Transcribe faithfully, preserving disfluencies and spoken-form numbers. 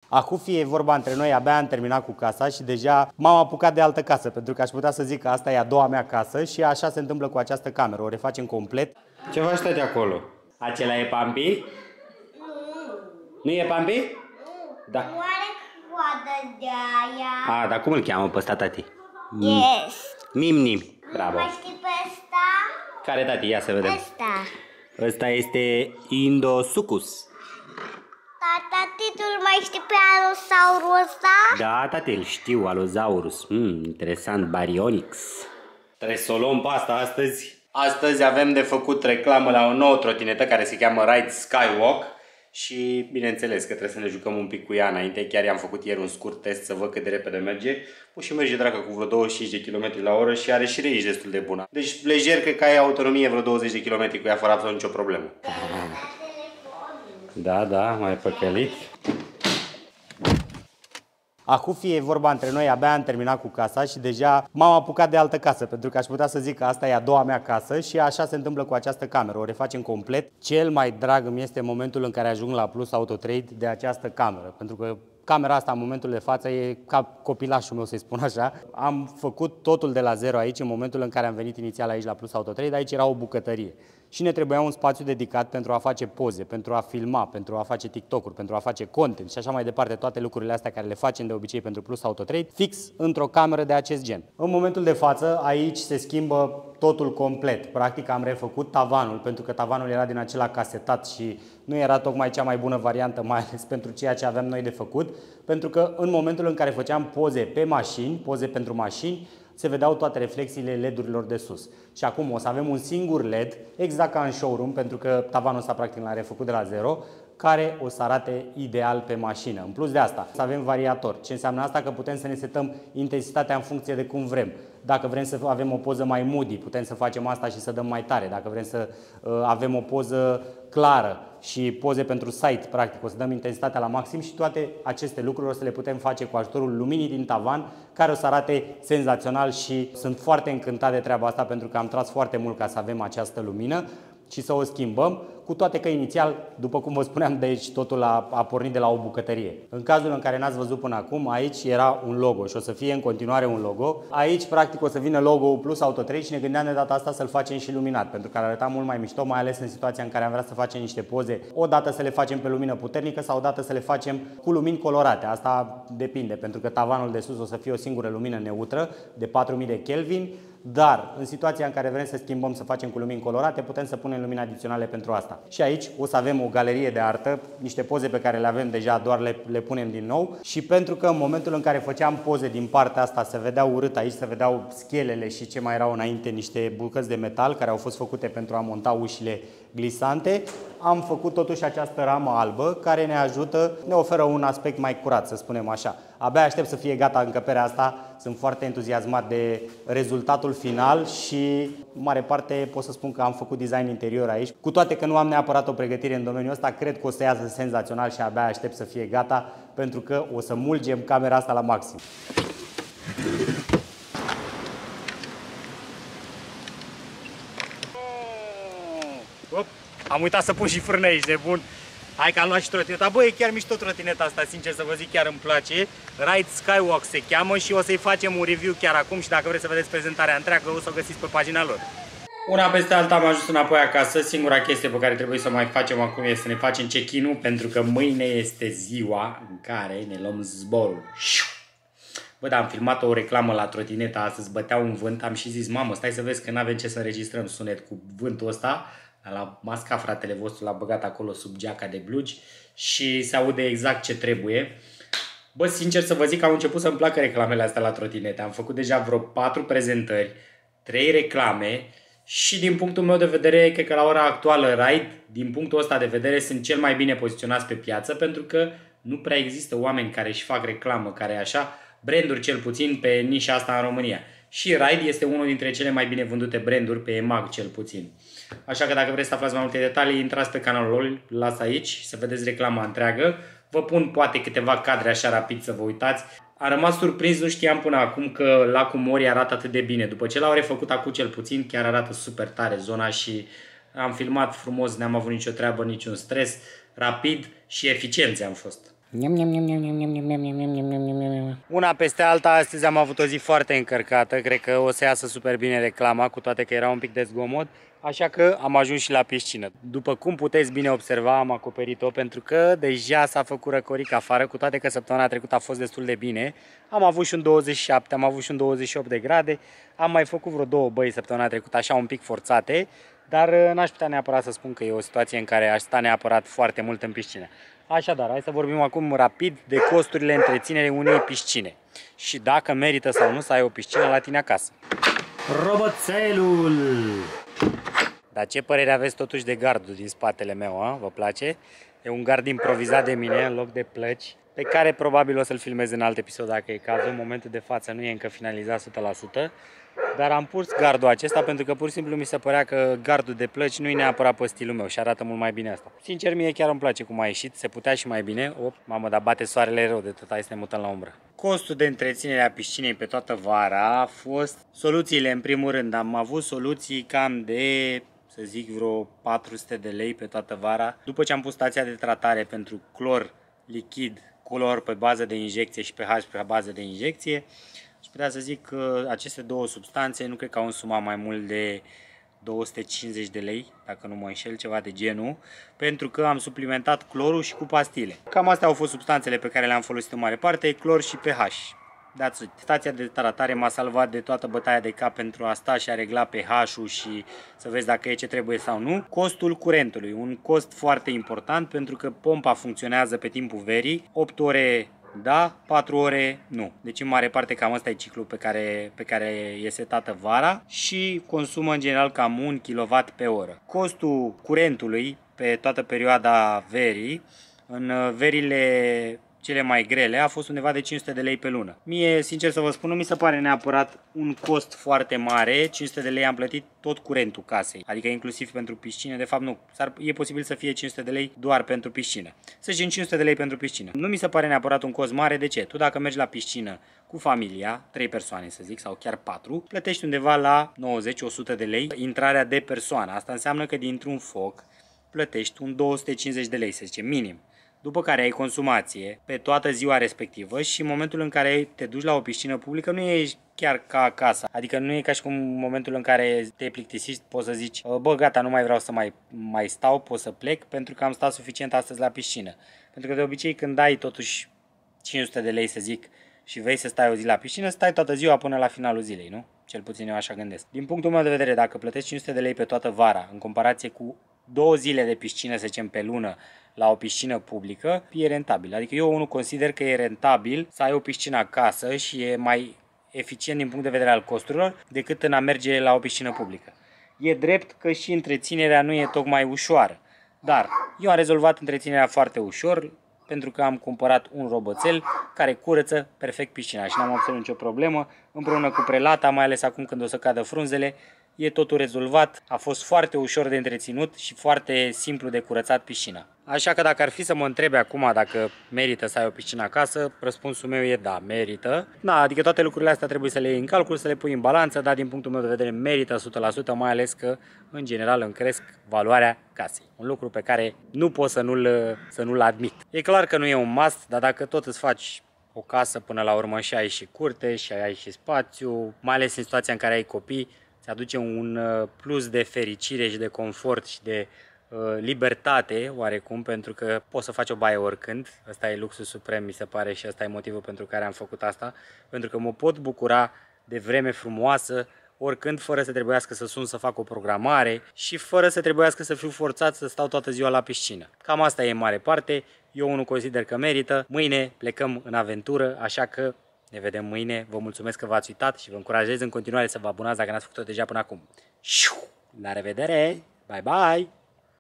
Acum fie vorba între noi, abia am terminat cu casa și deja m-am apucat de altă casă, pentru că aș putea să zic că asta e a doua mea casă și așa se întâmplă cu această cameră, o refacem complet. Ce faci de acolo? Acela e Pampi? Nu. Nu e Pampi? Nu. Da. Nu are coadă de aia. A, dar cum îl cheamă pe ăsta, tati? Yes. Mim-nim. Bravo. Mai știi pe ăsta? Care, tati? Ia să vedem. Ăsta. Ăsta este Indosucus. Tati, tu mai știi pe alosaurul ăsta? Da, tati, îl știu, Allosaurus. Hmm, interesant, Baryonyx. Trebuie să o luăm pe asta astăzi. Astăzi avem de făcut reclamă la o nouă trotinetă care se cheamă Ride Skywalk. Și bineînțeles că trebuie să ne jucăm un pic cu ea înainte. Chiar i-am făcut ieri un scurt test să văd cât de repede merge. O și merge, dragă, cu vreo douăzeci și cinci de kilometri la oră și are și range destul de bună. Deci lejer cred că ai autonomie vreo douăzeci de kilometri cu ea fără absolut nicio problemă. Da, da, mai păcălit. Acum fie vorba între noi, abia am terminat cu casa și deja m-am apucat de altă casă, pentru că aș putea să zic că asta e a doua mea casă și așa se întâmplă cu această cameră, o refacem complet. Cel mai drag îmi este momentul în care ajung la Plus Auto Trade de această cameră, pentru că camera asta în momentul de față e ca copilașul meu, să-i spun așa. Am făcut totul de la zero aici, în momentul în care am venit inițial aici la Plus Auto Trade, aici era o bucătărie. Și ne trebuia un spațiu dedicat pentru a face poze, pentru a filma, pentru a face TikTok-uri, pentru a face content și așa mai departe, toate lucrurile astea care le facem de obicei pentru Plus Auto Trade, fix într-o cameră de acest gen. În momentul de față, aici se schimbă totul complet. Practic am refăcut tavanul, pentru că tavanul era din acela casetat și nu era tocmai cea mai bună variantă, mai ales pentru ceea ce aveam noi de făcut, pentru că în momentul în care făceam poze pe mașini, poze pentru mașini, se vedeau toate reflexiile L E D-urilor de sus. Și acum o să avem un singur L E D, exact ca în showroom, pentru că tavanul ăsta practic l-am refăcut de la zero, care o să arate ideal pe mașină. În plus de asta, să avem variator. Ce înseamnă asta? Că putem să ne setăm intensitatea în funcție de cum vrem. Dacă vrem să avem o poză mai moody, putem să facem asta și să dăm mai tare. Dacă vrem să uh, avem o poză clară și poze pentru site, practic, o să dăm intensitatea la maxim și toate aceste lucruri o să le putem face cu ajutorul luminii din tavan, care o să arate senzațional și sunt foarte încântat de treaba asta pentru că am tras foarte mult ca să avem această lumină și să o schimbăm, cu toate că inițial, după cum vă spuneam, de aici totul a, a pornit de la o bucătărie. În cazul în care n-ați văzut până acum, aici era un logo și o să fie în continuare un logo. Aici, practic, o să vină logo-ul Plus Auto Trade și ne gândeam de data asta să-l facem și luminat, pentru că ar arăta mult mai mișto, mai ales în situația în care am vrea să facem niște poze, o dată să le facem pe lumină puternică sau o dată să le facem cu lumini colorate. Asta depinde, pentru că tavanul de sus o să fie o singură lumină neutră de patru mii de Kelvin, dar în situația în care vrem să schimbăm, să facem cu lumini colorate, putem să punem lumini adiționale pentru asta. Și aici o să avem o galerie de artă, niște poze pe care le avem deja, doar le, le punem din nou. Și pentru că în momentul în care făceam poze din partea asta se vedeau urât, aici se vedeau schelele și ce mai erau înainte, niște bucăți de metal care au fost făcute pentru a monta ușile glisante, am făcut totuși această ramă albă care ne ajută, ne oferă un aspect mai curat, să spunem așa. Abia aștept să fie gata încăperea asta, sunt foarte entuziasmat de rezultatul final și în mare parte pot să spun că am făcut design interior aici. Cu toate că nu am neapărat o pregătire în domeniul ăsta, cred că o să iasă senzațional și abia aștept să fie gata pentru că o să mulgem camera asta la maxim. Op, am uitat să pun și frână aici, de bun. Hai că am luat și trotineta. Băi, e chiar mișto trotineta asta, sincer să vă zic, chiar îmi place. Ride Skywalk se cheamă și o să-i facem un review chiar acum și dacă vreți să vedeți prezentarea întreagă, o să o găsiți pe pagina lor. Una peste alta am ajuns înapoi acasă. Singura chestie pe care trebuie să o mai facem acum este să ne facem check-in-ul, pentru că mâine este ziua în care ne luăm zborul. Bă, dar am filmat o reclamă la trotineta astăzi, bătea un vânt, am și zis, mamă, stai să vezi că n-avem ce să înregistrăm sunet cu vântul ăsta. L-a mascat fratele vostru, l-a băgat acolo sub geaca de blugi și se aude exact ce trebuie. Bă, sincer să vă zic că au început să-mi placă reclamele astea la trotinete. Am făcut deja vreo patru prezentări, trei reclame și din punctul meu de vedere, cred că la ora actuală Ride, din punctul ăsta de vedere, sunt cel mai bine poziționați pe piață, pentru că nu prea există oameni care își fac reclamă, care așa, branduri cel puțin pe nișa asta în România. Și Ride este unul dintre cele mai bine vândute branduri pe E M A G cel puțin. Așa că dacă vreți să aflați mai multe detalii, intrați pe canalul lor, las aici să vedeți reclama întreagă. Vă pun poate câteva cadre așa rapid să vă uitați. Am rămas surprins, nu știam până acum că lacul Morii arată atât de bine. După ce l-au refăcut acum cel puțin, chiar arată super tare zona și am filmat frumos, n-am avut nicio treabă, niciun stres, rapid și eficienți am fost. Una peste alta, astăzi am avut o zi foarte încărcată, cred că o să iasă super bine reclama, cu toate că era un pic de zgomot, așa că am ajuns și la piscină. După cum puteți bine observa, am acoperit-o pentru că deja s-a făcut răcoric afară, cu toate că săptămâna trecută a fost destul de bine. Am avut și un douăzeci și șapte, am avut și un douăzeci și opt de grade, am mai făcut vreo două băi săptămâna trecută, așa un pic forțate, dar n-aș putea neapărat să spun că e o situație în care aș sta neapărat foarte mult în piscină. Așadar, hai să vorbim acum rapid de costurile întreținerei unei piscine și dacă merită sau nu să ai o piscină la tine acasă. Roboțelul! Dar ce părere aveți totuși de gardul din spatele meu, a? Vă place? E un gard improvizat de mine în loc de plăci, pe care probabil o să-l filmez în alt episod dacă e cazul. În momentul de față nu e încă finalizat o sută la sută, dar am pus gardul acesta pentru că pur și simplu mi se părea că gardul de plăci nu e neapărat pe stilul meu și arată mult mai bine asta. Sincer, mie chiar îmi place cum a ieșit, se putea și mai bine. Op, mamă, dar bate soarele rău de tot, hai să ne mutăm la umbră. Costul de întreținere a piscinei pe toată vara a fost soluțiile, în primul rând. Am avut soluții cam de, să zic, vreo patru sute de lei pe toată vara. După ce am pus stația de tratare pentru clor lichid, clor pe bază de injecție și pH pe bază de injecție, aș putea să zic că aceste două substanțe nu cred că au însumat mai mult de două sute cincizeci de lei, dacă nu mă înșel, ceva de genul, pentru că am suplimentat clorul și cu pastile. Cam astea au fost substanțele pe care le-am folosit în mare parte, clor și pH. That's it. Stația de tratare m-a salvat de toată bătaia de cap pentru a sta și a regla pH-ul și să vezi dacă e ce trebuie sau nu. Costul curentului, un cost foarte important pentru că pompa funcționează pe timpul verii, opt ore da, patru ore nu. Deci în mare parte cam ăsta e ciclul pe care, pe care e setată vara și consumă în general cam un kilowatt pe oră. Costul curentului pe toată perioada verii, în verile cele mai grele, a fost undeva de cinci sute de lei pe lună. Mie, sincer să vă spun, nu mi se pare neapărat un cost foarte mare. cinci sute de lei am plătit tot curentul casei, adică inclusiv pentru piscină. De fapt nu, e posibil să fie cinci sute de lei doar pentru piscină. Să zicem cinci sute de lei pentru piscină. Nu mi se pare neapărat un cost mare. De ce? Tu dacă mergi la piscină cu familia, trei persoane să zic, sau chiar patru, plătești undeva la nouăzeci la o sută de lei intrarea de persoană. Asta înseamnă că dintr-un foc plătești un două sute cincizeci de lei, să zicem, minim. După care ai consumație pe toată ziua respectivă și în momentul în care te duci la o piscină publică nu e chiar ca acasă. Adică nu e ca și cum în momentul în care te plictisiști poți să zici bă, gata, nu mai vreau să mai, mai stau, pot să plec pentru că am stat suficient astăzi la piscină. Pentru că de obicei când ai totuși cinci sute de lei să zic și vrei să stai o zi la piscină, stai toată ziua până la finalul zilei, nu? Cel puțin eu așa gândesc. Din punctul meu de vedere, dacă plătești cinci sute de lei pe toată vara în comparație cu două zile de piscină, să zicem, pe lună la o piscină publică, e rentabil. Adică eu unul consider că e rentabil să ai o piscină acasă și e mai eficient din punct de vedere al costurilor decât în a merge la o piscină publică. E drept că și întreținerea nu e tocmai ușoară, dar eu am rezolvat întreținerea foarte ușor pentru că am cumpărat un roboțel care curăță perfect piscina și n-am absolut nicio problemă, împreună cu prelata, mai ales acum când o să cadă frunzele. E totul rezolvat, a fost foarte ușor de întreținut și foarte simplu de curățat piscina. Așa că dacă ar fi să mă întrebe acum dacă merită să ai o piscină acasă, răspunsul meu e da, merită. Da, adică toate lucrurile astea trebuie să le iei în calcul, să le pui în balanță, dar din punctul meu de vedere merită o sută la sută, mai ales că în general îmi cresc valoarea casei. Un lucru pe care nu pot să nu-l să nu-l admit. E clar că nu e un must, dar dacă tot îți faci o casă până la urmă și ai și curte și ai și spațiu, mai ales în situația în care ai copii, îți aduce un plus de fericire și de confort și de uh, libertate oarecum, pentru că poți să faci o baie oricând. Ăsta e luxul suprem, mi se pare, și ăsta e motivul pentru care am făcut asta, pentru că mă pot bucura de vreme frumoasă oricând, fără să trebuiască să sun să fac o programare și fără să trebuiască să fiu forțat să stau toată ziua la piscină. Cam asta e în mare parte, eu nu consider că merită. Mâine plecăm în aventură, așa că ne vedem mâine. Vă mulțumesc că v-ați uitat și vă încurajez în continuare să vă abonați dacă n-ați făcut-o deja până acum. La revedere! Bye bye!